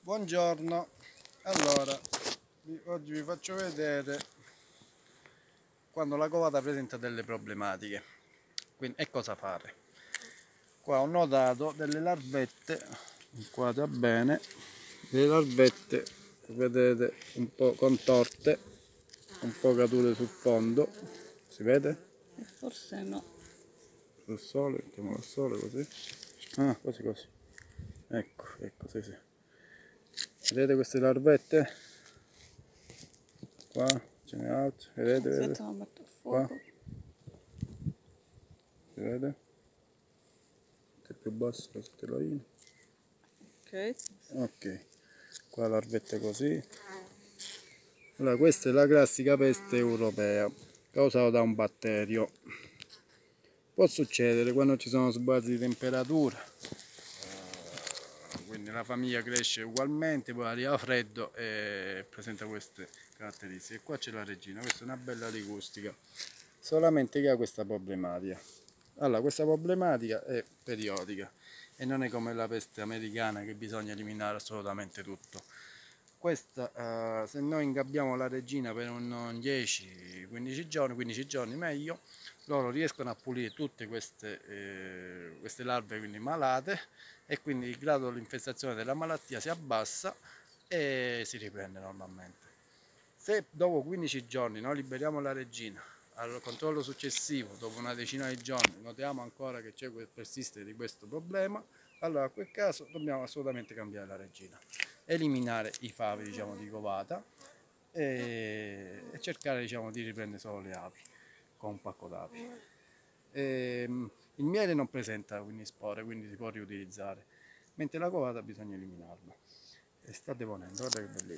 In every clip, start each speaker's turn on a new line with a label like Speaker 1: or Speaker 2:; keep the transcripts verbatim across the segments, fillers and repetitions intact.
Speaker 1: Buongiorno, allora vi- oggi vi faccio vedere quando la covata presenta delle problematiche, quindi e cosa fare. Qua ho notato delle larvette, inquadra bene, delle larvette vedete un po' contorte, un po' cadute sul fondo, si vede?
Speaker 2: Forse no.
Speaker 1: Sul sole, mettiamolo al sole così, ah così così, ecco, ecco, sì sì. Vedete queste larvette? Qua ce n'è altre, vedete, vedete?
Speaker 2: Aspetta, lo metto a
Speaker 1: Qua,
Speaker 2: fuoco.
Speaker 1: si vede? È più basso la telaina.
Speaker 2: Ok.
Speaker 1: Ok, qua larvette così. Allora, questa è la classica peste europea, causata da un batterio. Può succedere quando ci sono sbalzi di temperatura, quindi la famiglia cresce ugualmente, poi arriva freddo e presenta queste caratteristiche. Qua c'è la regina, questa è una bella ligustica, solamente che ha questa problematica. Allora, questa problematica è periodica e non è come la peste americana che bisogna eliminare assolutamente tutto. Questa, eh, se noi ingabbiamo la regina per un dieci quindici giorni, quindici giorni meglio, loro riescono a pulire tutte queste, eh, queste larve quindi malate, e quindi il grado di infestazione della malattia si abbassa e si riprende normalmente. Se dopo quindici giorni noi liberiamo la regina, al controllo successivo, dopo una decina di giorni, notiamo ancora che c'è persiste di questo problema, allora a quel caso dobbiamo assolutamente cambiare la regina, eliminare i favi, diciamo, di covata e, e cercare, diciamo, di riprendere solo le api con un pacco d'api. Ehm, il miele non presenta quindi spore, quindi si può riutilizzare, mentre la covata bisogna eliminarla. E sta deponendo, guarda che bellino.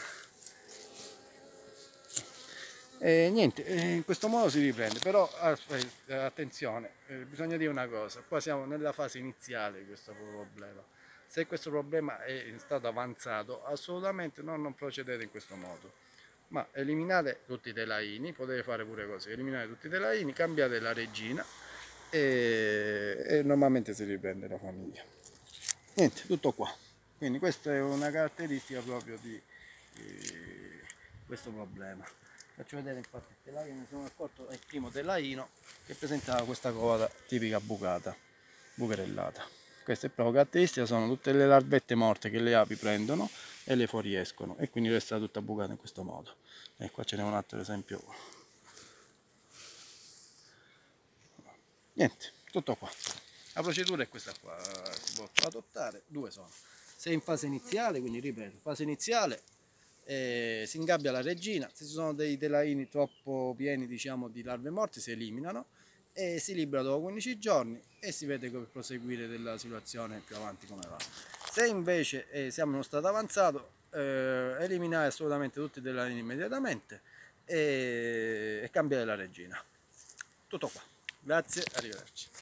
Speaker 1: E niente, in questo modo si riprende, però attenzione, eh, bisogna dire una cosa, qua siamo nella fase iniziale di questo problema. Se questo problema è in stato avanzato, assolutamente no, non procedete in questo modo, ma eliminate tutti i telaini, potete fare pure così, eliminate tutti i telaini, cambiate la regina e, e normalmente si riprende la famiglia. Niente, tutto qua. Quindi questa è una caratteristica proprio di, di questo problema. Faccio vedere infatti il telaio, mi sono accorto è il primo telaino che presentava questa coda tipica bucata, bucherellata. Queste proprio caratteristiche sono tutte le larvette morte che le api prendono e le fuoriescono e quindi resta tutta bucata in questo modo. E qua ce n'è un altro esempio. Niente, tutto qua. La procedura è questa qua, si può adottare, due sono. Se in fase iniziale, quindi ripeto, fase iniziale eh, si ingabbia la regina, se ci sono dei telaini troppo pieni, diciamo, di larve morte si eliminano e si libera dopo quindici giorni e si vede come proseguire della situazione più avanti come va. Se invece eh, siamo in uno stato avanzato, eh, eliminare assolutamente tutti i telaini immediatamente e, e cambiare la regina. Tutto qua. Grazie, arrivederci.